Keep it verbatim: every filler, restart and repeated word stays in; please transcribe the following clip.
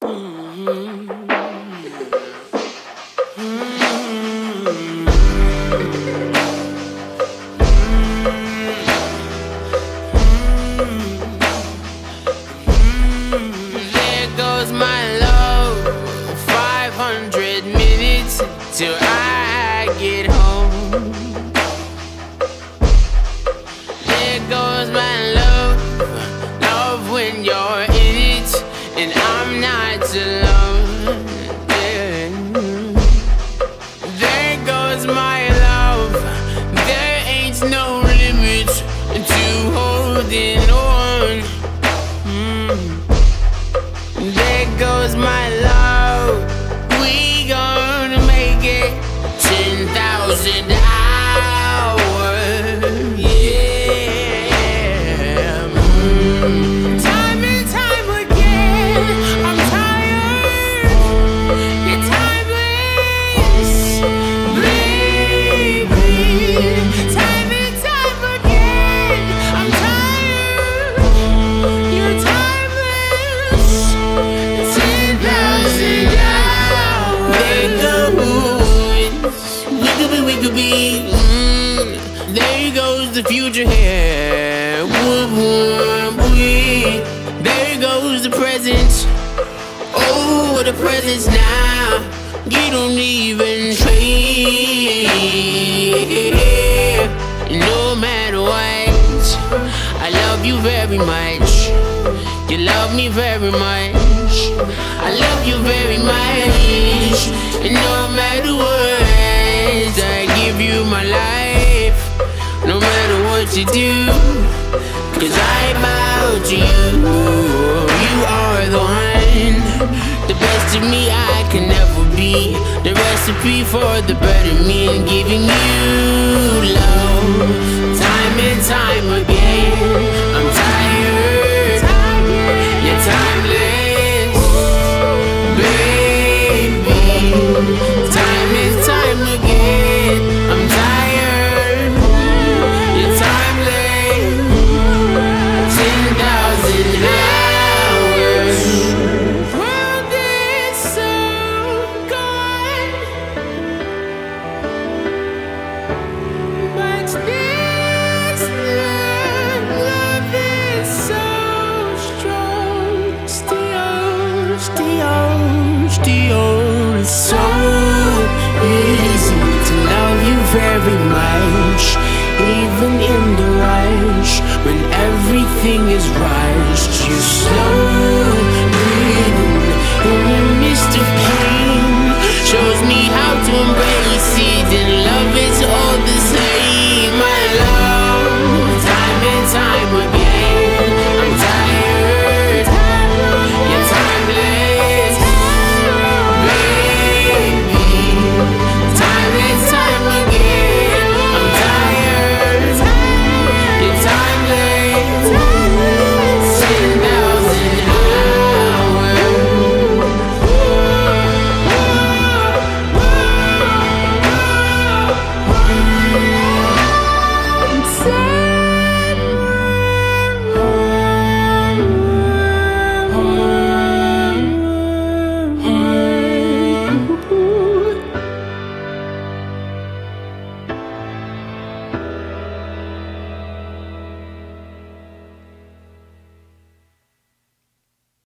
Till I get home. There goes my love, love when you're in it, and I'm not alone. Yeah. There goes my love, there ain't no limit to holding on. Mm. There goes my love, we gonna make it ten thousand hours, yeah. Mm. Time and time again, I'm tired. You're timeless, baby. Time and time again, I'm tired. You're timeless, ten thousand hours. There goes, we could be, we could be. Mm. There goes the future here. Woo, woo, wee. There goes the present. Oh, what a presence now. You don't even trade. No matter what, I love you very much. You love me very much. I love you very much. And no matter what, I give you my life. No matter what you do, 'cause I bow to you. You are the one, the best of me I can never be. The recipe for the better me, and giving you love time and time again. I'm tired, you're timeless, baby. Time and time again, I'm tired, you're timeless, ten thousand hours. World is so gone, but this love, love is so strong. Still, still, still, it's so easy to love you very much, even in the rush, when everything is rushed. You slow